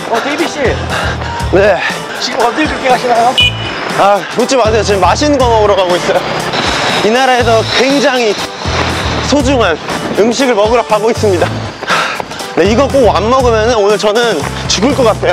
데이비씨. 네. 지금 어딜 그렇게 가시나요? 아, 묻지 마세요. 지금 맛있는 거 먹으러 가고 있어요. 이 나라에서 굉장히 소중한 음식을 먹으러 가고 있습니다. 네, 이거 꼭 안 먹으면 오늘 저는 죽을 것 같아요.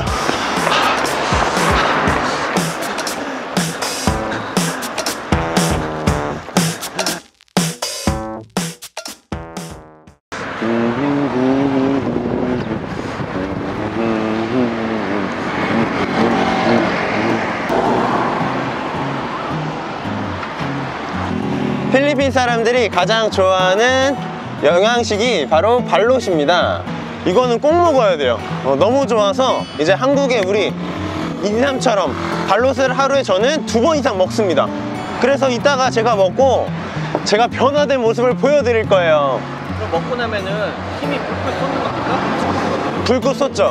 필리핀 사람들이 가장 좋아하는 영양식이 바로 발롯입니다. 이거는 꼭 먹어야 돼요. 너무 좋아서 이제 한국에 우리 인삼처럼 발롯을 하루에 저는 2번 이상 먹습니다. 그래서 이따가 제가 먹고 제가 변화된 모습을 보여드릴 거예요. 그럼 먹고 나면은 힘이 불풀 솟는 겁니까? 불꽃 솟죠?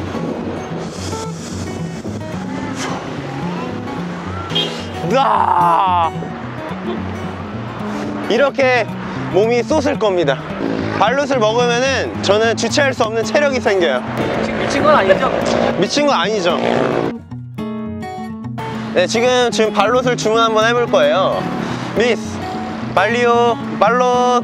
으아! 이렇게 몸이 솟을 겁니다. 발롯을 먹으면은 저는 주체할 수 없는 체력이 생겨요. 지금 미친 건 아니죠? 미친 거 아니죠? 네, 지금 발롯을 주문 한번 해볼 거예요. 미스, 발리오, 발롯.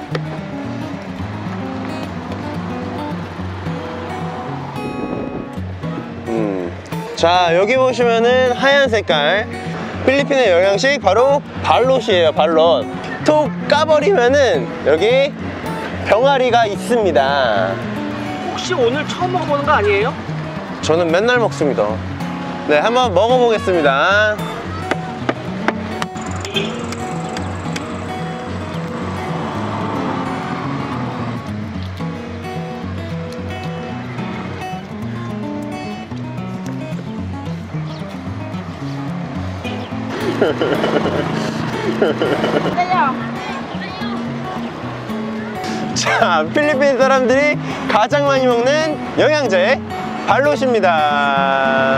자, 여기 보시면은 하얀 색깔 필리핀의 영양식 바로 발롯이에요. 발롯. 톡 까버리면은 여기 병아리가 있습니다. 혹시 오늘 처음 먹어보는 거 아니에요? 저는 맨날 먹습니다. 네, 한번 먹어보겠습니다. 자, 필리핀 사람들이 가장 많이 먹는 영양제 발롯입니다.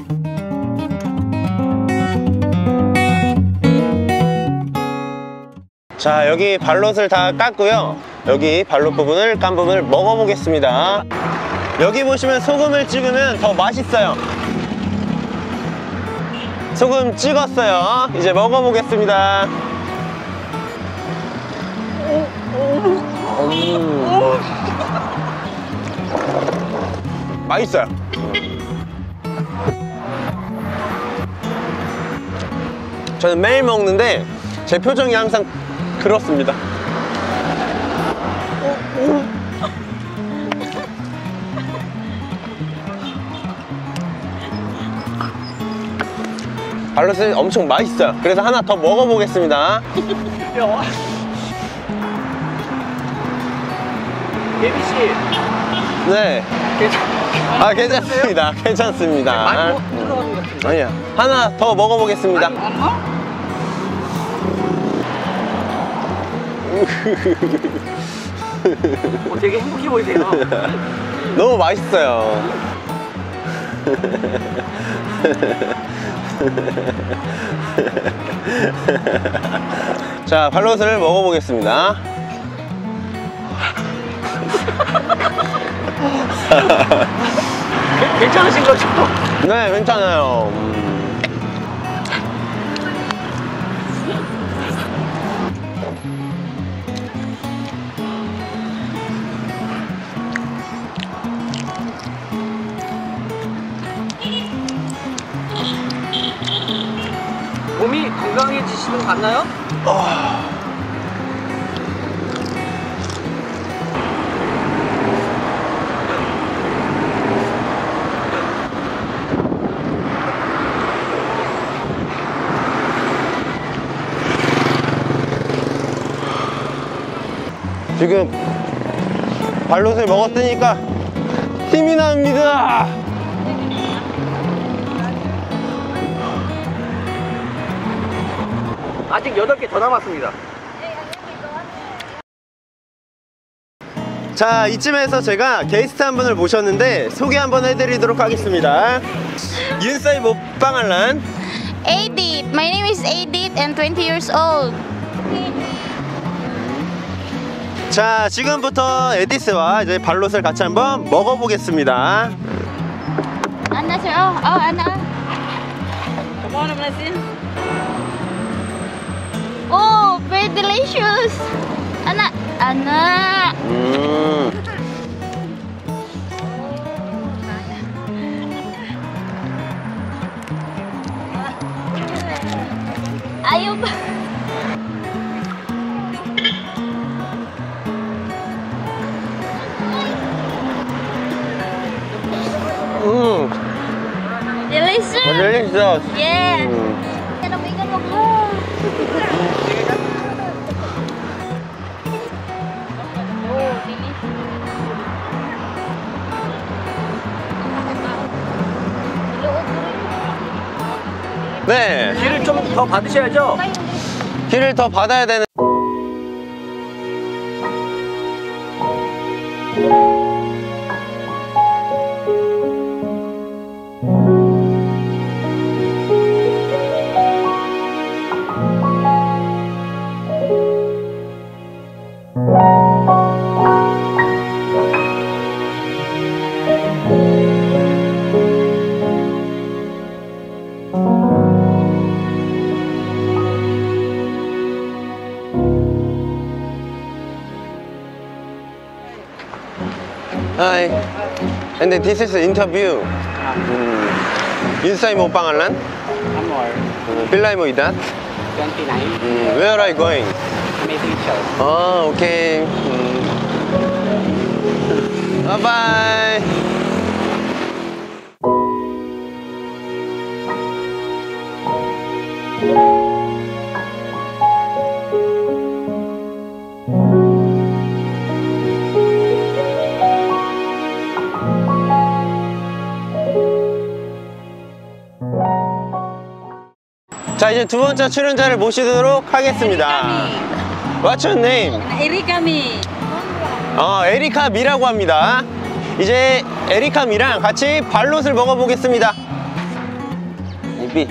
자, 여기 발롯을 다 깠고요. 여기 발롯 부분을 깐 부분을 먹어보겠습니다. 여기 보시면 소금을 찍으면 더 맛있어요. 소금 찍었어요. 이제 먹어보겠습니다. 맛있어요. 저는 매일 먹는데 제 표정이 항상 그렇습니다. 발롯은 엄청 맛있어요. 그래서 하나 더 먹어보겠습니다. 데이비씨. 네. 아, 괜찮습니다. 괜찮습니다. 많이 들어가는 것 같은데. 아니야. 하나 더 먹어보겠습니다. 되게 행복해 보이세요. 너무 맛있어요. 자, 발롯을 먹어보겠습니다. 괜찮으신 거죠? 네, 괜찮아요. 몸이 건강해지시는 거 맞나요? 지금 발롯을 먹었으니까 힘이 납니다. 아직 8개 더 남았습니다. 자, 이쯤에서 제가 게스트 한 분을 모셨는데 소개 한번 해드리도록 하겠습니다. 윤사이 못방알란 Edith. My name is Edith and 20 years old. 자, 지금부터 에디스와 이제 발롯을 같이 한번 먹어보겠습니다. Anna, sir. Oh, Anna. Come on, Malaysia. Oh, very delicious. Anna. Anna. Ayaw ba? Delicious. delicious. Yeah. Yan ang ikan mo ko. Oh, delicious. 네, 기를 좀 더 받으셔야죠. 키를 더 받아야 되는. Hi. And then this is the interview. Inside mo pangalan? Amor, Pilay mo edad? 29, Where are you going? amazing show. Oh, okay. Bye bye. 자, 이제 두 번째 출연자를 모시도록 하겠습니다. What's your name? Erika Mi. 에리카 미라고 합니다. 이제 에리카 미랑 같이 발롯을 먹어보겠습니다. 이비.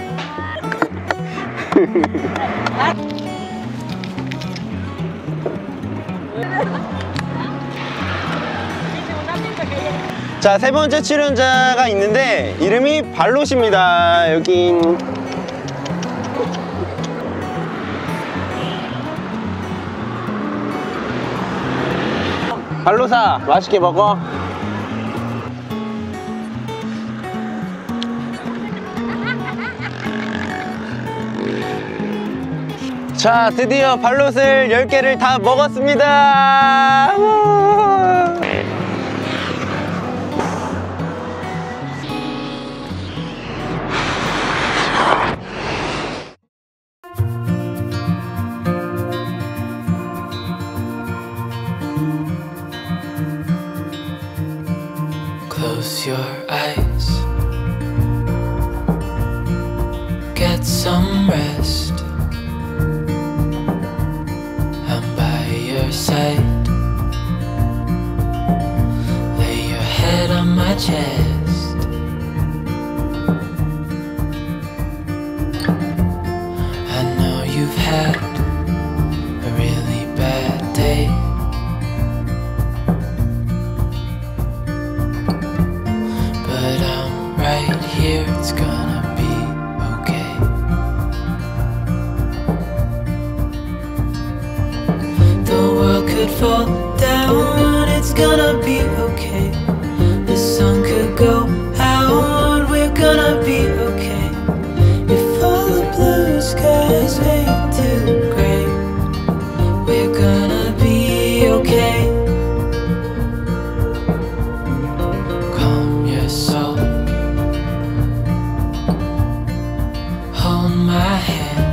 자, 세 번째 출연자가 있는데 이름이 발롯입니다. 여긴. 발로사 맛있게 먹어. 자, 드디어 발롯을 10개를 다 먹었습니다. Close your eyes, get some rest. I'm by your side, lay your head on my chest. I know you've had a really bad day, but I'm right here, it's gonna be okay. The world could fall down, it's gonna be okay. The sun could go out, we're gonna be okay. If all the blue skies fade to gray, we're gonna be okay. Calm your soul, hold my hand.